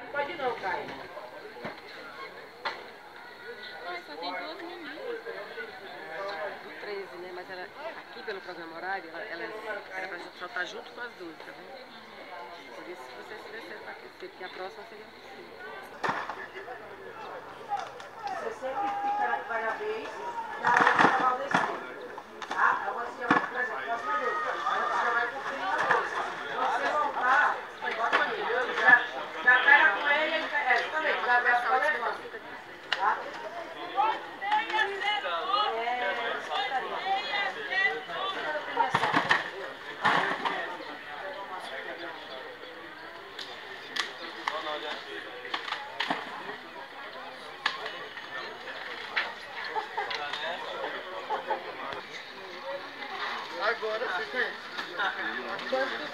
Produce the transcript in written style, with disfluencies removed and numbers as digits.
Pode não, Caio. Só tem 2 meninas. Do 13, né? Mas ela, aqui pelo programa horário, ela era pra só estar junto com as 12, tá vendo? Por isso que você se descer pra aquecer, porque a próxima seria possível. Você sempre fica na primeira vez, na outra vai descer. Tá? Agora você já vai, por exemplo, próxima vez. Você já vai cumprir uma coisa. Você voltar, já pega com ele, também, já vai ficar levando. Tá? Agora fica.